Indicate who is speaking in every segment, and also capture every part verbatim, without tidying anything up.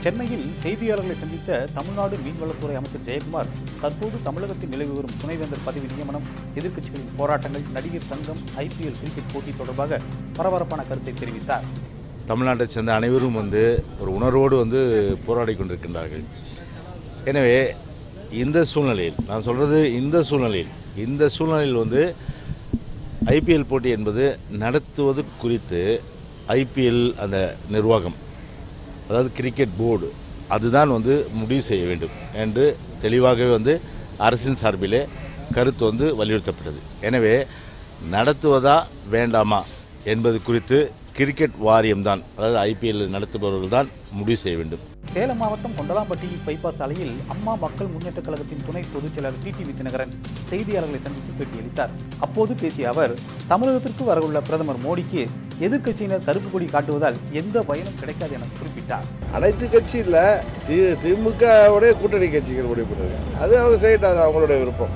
Speaker 1: சென்னையில் செய்தியாளர்களை சந்தித்த தமிழ்நாடு மீன்வளத்துறை அமைச்சர் ஜெயக்குமார் தற்போது தமிழகத்தில் நிலவி வரும் துணைவேந்தர் பதவி நியமனம், எதிர்க்கட்சிகளின் போராட்டங்கள், நடிகர் சங்கம், ஐபிஎல் கிரிக்கெட் போட்டி தொடர்பாக பரபரப்பான கருத்தை தெரிவித்தார்.
Speaker 2: தமிழ்நாட்டை சேர்ந்த அனைவரும் வந்து ஒரு உணர்வோடு வந்து போராடி கொண்டிருக்கின்றார்கள். எனவே இந்த சூழ்நிலையில் நான் சொல்கிறது இந்த சூழ்நிலையில் இந்த சூழ்நிலையில் வந்து ஐபிஎல் போட்டி என்பது நடத்துவது குறித்து ஐபிஎல் அந்த நிர்வாகம், அதாவது கிரிக்கெட் போர்டு, அதுதான் வந்து முடிவு செய்ய வேண்டும் என்று தெளிவாகவே வந்து அரசின் சார்பிலே கருத்து வந்து வலியுறுத்தப்பட்டது. எனவே நடத்துவதா வேண்டாமா என்பது குறித்து கிரிக்கெட் வாரியம்தான், அதாவது ஐபிஎல் நடத்துபவர்கள் தான் முடிவு செய்ய வேண்டும்.
Speaker 1: சேலம் மாவட்டம் கொண்டலாம்பட்டி பைபாஸ் சாலையில் அம்மா மக்கள் முன்னேற்ற கழகத்தின் துணை பொதுச் செயலாளர் டிடிவி னகரன் செய்தியாளர்களை சந்தித்து பேட்டியளித்தார். அப்போது பேசிய அவர், தமிழகத்திற்கு வரவுள்ள பிரதமர் மோடிக்கு எதிர்க்கட்சியினர் கருப்பு கொடி காட்டுவதால் எந்த பயனும் கிடைக்காது என குறிப்பிட்டார்.
Speaker 3: அனைத்து கட்சி இல்ல, திமுகவுடைய கூட்டணி கட்சிகள் முடிவு பண்ணுறாங்க. அது அவங்க செய்யட்டும், அது அவங்களுடைய விருப்பம்.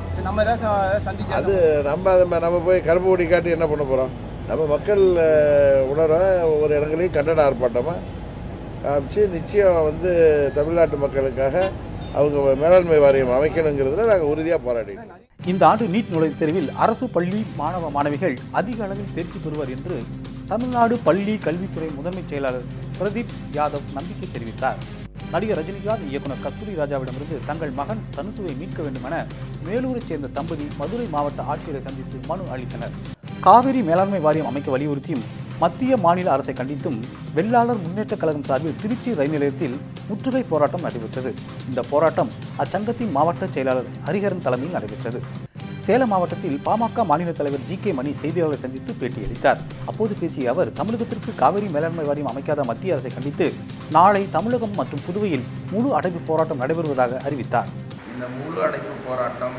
Speaker 3: அது நம்ம நம்ம போய் கருப்பு கொடி காட்டி என்ன பண்ண போறோம்? நம்ம மக்கள் உணர ஒவ்வொரு இடங்களையும் கண்டன ஆர்ப்பாட்டமாக காமிச்சு நிச்சயம் வந்து தமிழ்நாட்டு மக்களுக்காக அவங்க மேலாண்மை வாரியம் அமைக்கணுங்கிறதுல நாங்கள் உறுதியாக போராடினோம்.
Speaker 1: இந்த ஆண்டு நீட் நுழைவுத் தேர்வில் அரசு பள்ளி மாணவ மாணவிகள் அதிக அளவில் தேர்ச்சி பெறுவர் என்று தமிழ்நாடு பள்ளி கல்வித்துறை முதன்மை செயலாளர் பிரதீப் யாதவ் நம்பிக்கை தெரிவித்தார். நடிகர் ரஜினிகாந்த் இயக்குநர் கஸ்தூரி ராஜாவிடமிருந்து தங்கள் மகன் தனுசுவை மீட்க வேண்டும் என வேலூரைச் சேர்ந்த தம்பதி மதுரை மாவட்ட ஆட்சியரை சந்தித்து மனு அளித்தனர். காவிரி மேலாண்மை வாரியம் அமைக்க வலியுறுத்தியும் மத்திய மாநில அரசை கண்டித்தும் வெள்ளாளர் முன்னேற்ற கழகம் சார்பில் திருச்சி ரயில் நிலையத்தில் முற்றுகை போராட்டம் நடைபெற்றது. இந்த போராட்டம் அச்சங்கத்தின் மாவட்ட செயலாளர் ஹரிஹரன் தலைமையில் நடைபெற்றது. சேலம் மாவட்டத்தில் பாமக மாநில தலைவர் ஜி கே மணி செய்தியாளர்களை சந்தித்து பேட்டியளித்தார். அப்போது பேசிய அவர், தமிழகத்திற்கு காவிரி மேலாண்மை வாரியம் அமைக்காத மத்திய அரசை கண்டித்து நாளை தமிழகம் மற்றும் புதுவையில் முழு அடைப்பு போராட்டம் நடைபெறுவதாக அறிவித்தார்.
Speaker 4: இந்த முழு அடைப்பு போராட்டம்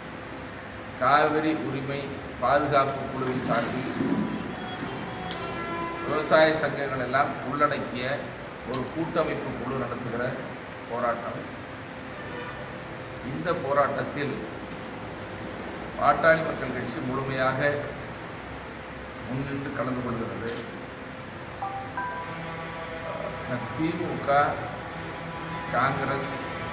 Speaker 4: காவிரி உரிமை பாதுகாப்பு குழுவின் சார்பில் விவசாய சங்கங்கள் எல்லாம் உள்ளடக்கிய ஒரு கூட்டமைப்பு குழு நடத்துகிற போராட்டம். இந்த போராட்டத்தில் பாட்டாளி மக்கள் கட்சி முழுமையாக முன்னின்று கலந்து கொள்கிறது. திமுக, காங்கிரஸ்,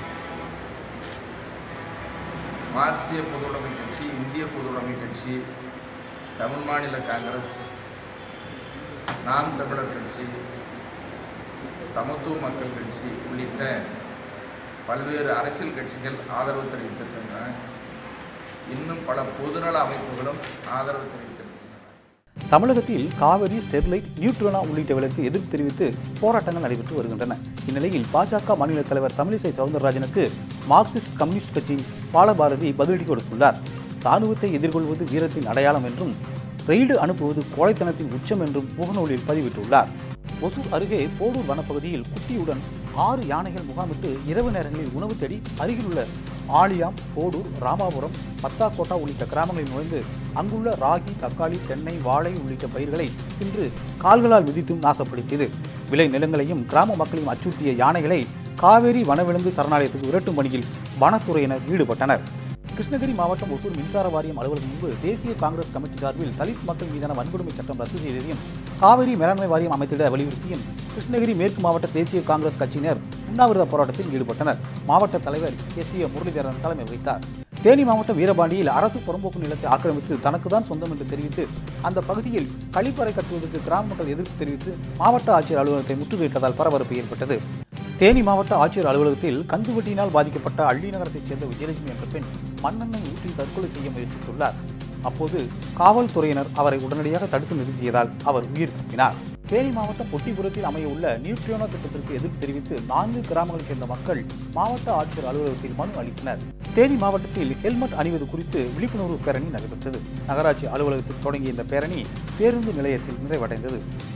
Speaker 4: மார்க்சிய பொதுவுடைமை கட்சி, இந்திய பொதுவுடைமை கட்சி, தமிழ் மாநில காங்கிரஸ், நாம் தமிழர் கட்சி, சமத்துவ மக்கள் கட்சி உள்ளிட்ட பல்வேறு அரசியல் கட்சிகள் ஆதரவு தெரிவித்திருக்கின்றன. இன்னும் பல பொதுநல அமைப்புகளும் ஆதரவு தெரிவித்திருக்கின்றன.
Speaker 1: தமிழகத்தில் காவிரி, ஸ்டெர்லைட், நியூட்ரோனா உள்ளிட்டவர்களுக்கு எதிர்ப்பு தெரிவித்து போராட்டங்கள் நடைபெற்று வருகின்றன. இந்நிலையில் பாஜக மாநில தலைவர் தமிழிசை சவுந்தரராஜனுக்கு மார்க்சிஸ்ட் கம்யூனிஸ்ட் கட்சி பாலபாரதி பதிலடி கொடுத்துள்ளார். இராணுவத்தை எதிர்கொள்வது வீரத்தின் அடையாளம் என்றும், ரெய்டு அனுப்புவது கோழைத்தனத்தின் உச்சம் என்றும் முகநூலில் பதிவிட்டுள்ளார். ஒசூர் அருகே போடூர் வனப்பகுதியில் குட்டியுடன் ஆறு யானைகள் முகாமிட்டு இரவு நேரங்களில் உணவு தேடி அருகிலுள்ள ஆலியாம், போடூர், ராமாபுரம், பத்தாக்கோட்டா உள்ளிட்ட கிராமங்களில் நுழைந்து அங்குள்ள ராகி, தக்காளி, தென்னை, வாழை உள்ளிட்ட பயிர்களை தின்று கால்களால் மிதித்தும் நாசப்படுத்தியது. விளை நிலங்களையும் கிராம மக்களையும் அச்சுறுத்திய யானைகளை காவேரி வனவிலங்கு சரணாலயத்துக்கு விரட்டும் பணியில் வனத்துறையினர் ஈடுபட்டனர். கிருஷ்ணகிரி மாவட்டம் ஒசூர் மின்சார வாரியம் அலுவலகம் முன்பு தேசிய காங்கிரஸ் கமிட்டி சார்பில் தலித் மக்கள் மீதான வன்கொடுமை சட்டம் ரத்து செய்ததையும் காவிரி மேலாண்மை வாரியம் அமைத்திட வலியுறுத்தியும் கிருஷ்ணகிரி மேற்கு மாவட்ட தேசிய காங்கிரஸ் கட்சியினர் உண்ணாவிரத போராட்டத்தில் ஈடுபட்டனர். மாவட்ட தலைவர் எஸ் ஏ முரளிதரன் தலைமை வகித்தார். தேனி மாவட்டம் வீரபாண்டியில் அரசு புறம்போக்கு நிலத்தை ஆக்கிரமித்து தனக்குதான் சொந்தம் என்று தெரிவித்து அந்த பகுதியில் கழிப்பறை கட்டுவதற்கு கிராம மக்கள் எதிர்ப்பு தெரிவித்து மாவட்ட ஆட்சியர் அலுவலகத்தை முற்றுகையிட்டதால் பரபரப்பு ஏற்பட்டது. தேனி மாவட்ட ஆட்சியர் அலுவலகத்தில் கந்துவட்டியினால் பாதிக்கப்பட்ட அள்ளி நகரத்தைச் சேர்ந்த விஜயலட்சுமி என்ற பெண் மண்ணெண்ணெய் ஊற்றி தற்கொலை செய்ய முயற்சித்துள்ளார். அப்போது காவல்துறையினர் அவரை உடனடியாக தடுத்து நிறுத்தியதால் அவர் உயிர் தப்பினார். தேனி மாவட்டம் பொட்டிபுரத்தில் அமைய உள்ள நியூட்ரியோனா திட்டத்திற்கு எதிர்ப்பு தெரிவித்து நான்கு கிராமங்களைச் சேர்ந்த மக்கள் மாவட்ட ஆட்சியர் அலுவலகத்தில் மனு அளித்தனர். தேனி மாவட்டத்தில் ஹெல்மெட் அணிவது குறித்து விழிப்புணர்வு பேரணி நடைபெற்றது. நகராட்சி அலுவலகத்தில் தொடங்கிய இந்த பேரணி பேருந்து நிலையத்தில் நிறைவடைந்தது.